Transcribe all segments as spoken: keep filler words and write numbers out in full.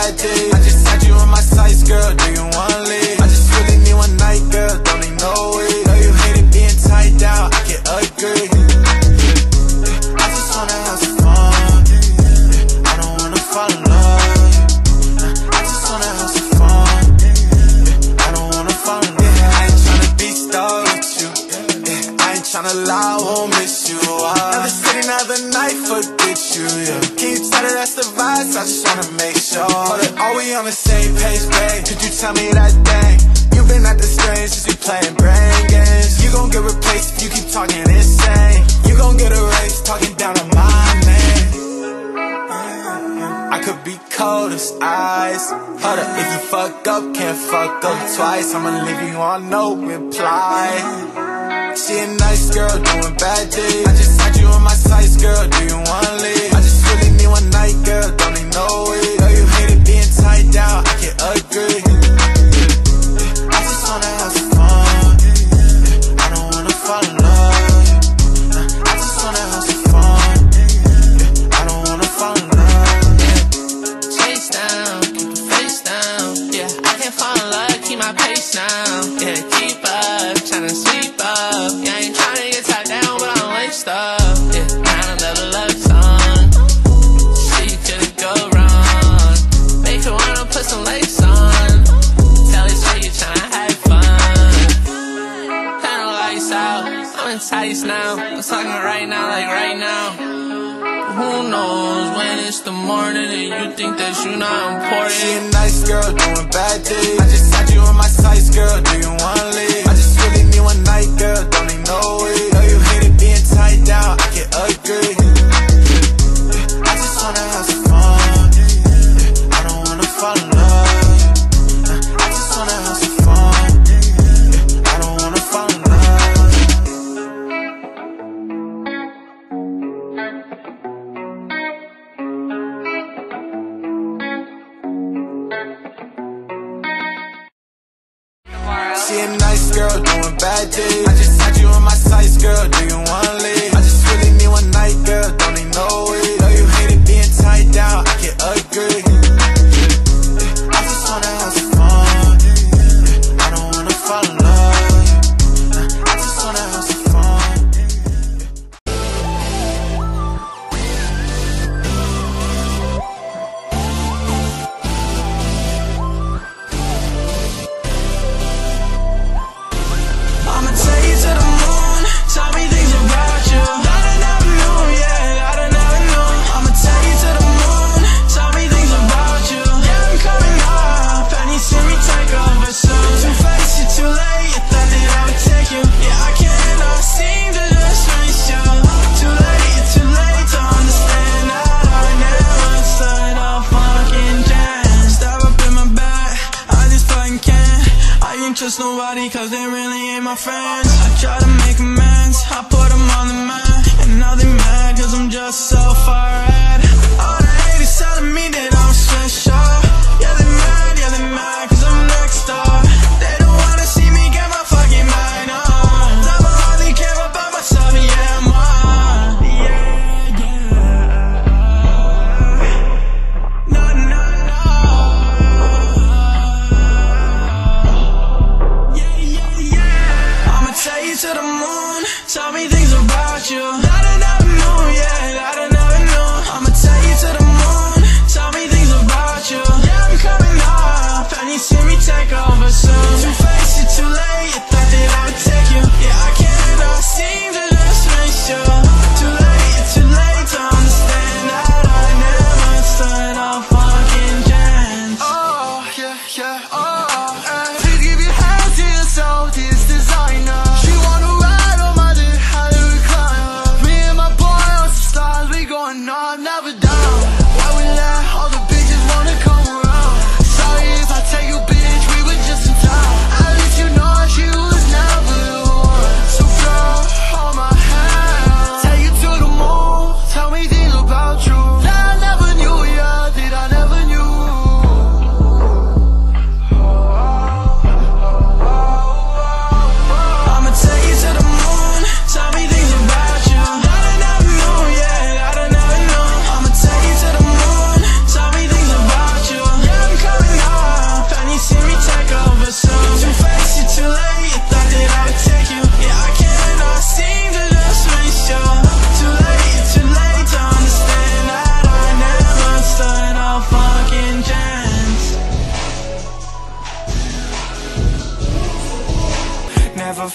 bad day. I just had you on my sights, girl, do you wanna leave? I just really need one night, girl, don't need no way. Know you hate it being tied down, I can agree. I just wanna have some fun, I don't wanna fall in love. I just wanna have some fun, I don't wanna fall in love. I ain't tryna be stuck with you, I ain't tryna lie, I won't miss you. Another city, another night, forget you, yeah. Can you tell that that's the vibes? I just wanna make sure that are we on the same page, babe? Could you tell me that thing? You've been at the stage since you playing brain games. You gon' get replaced if you keep talking insane. You gon' get erased talking down on my name. I could be cold as ice. Hold up, if you fuck up, can't fuck up twice. I'ma leave you on no reply. She a nice girl doing bad days. I just had you on my sights, girl, do you wanna leave? I just really need one night, girl, don't need no way. Know you hate it being tied down, I can agree. I just wanna have some fun, I don't wanna fall in love. I just wanna have some fun, I don't wanna fall in love. Chase down, keep the face down. Yeah, I can't fall in love, keep my pace now. Yeah, keep up, tryna sweep up. Yeah, I ain't tryna get tied down, but I'm laced up. Yeah, kind of level up song. Shit, you couldn't go wrong. Make her wanna put some lace on. Tell it straight, you tryna have fun. Kinda lights out, I'm in tights now. I'm talking right now, like right now. Who knows when it's the morning and you think that you not important. She a nice girl doing bad days. I just had you on my sights, girl, do you wanna leave? I just really need one night, girl, don't need no way. Know you hate it being tied down, I can agree. I just wanna have some fun, I don't wanna fall in love. I just wanna have some fun, I don't wanna fall in love. She a nice girl doing bad days. I just had you on my sights, girl, do you wanna leave? I just really need one night, girl, don't need no way. Know you hate it being tied down, I can agree. I just wanna have some fun, I don't wanna fall in love. I just wanna have some fun. I'ma take you to the moon, tell me things about you. I done never knew, yeah, I done never knew. I'ma take you to the moon, tell me things about you. Yeah, I'm coming up, and you see me take over soon. Too fast, you're too late, you thought that I would take you. Yeah, I cannot seem to just miss you. Too late, you're too late to understand that I never stood a fucking chance. Stab up in my back, I just fucking can't. I ain't trust nobody cause they really ain't my friends. I try to make amends, I put them on the map. And now they mad cause I'm just so far ahead. All the haters telling me that I'm special. Yeah, they mad, yeah, they mad cause I'm next door. They don't wanna see me get my fucking mind on. Time I only care about myself, yeah, more. Yeah, yeah. No, no, no. Yeah, yeah, yeah. I'ma take you to the moon, tell me things about you. I done never knew, yeah, I done never knew. I'ma take you to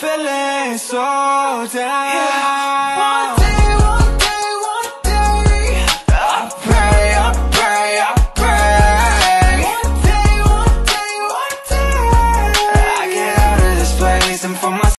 feeling so down.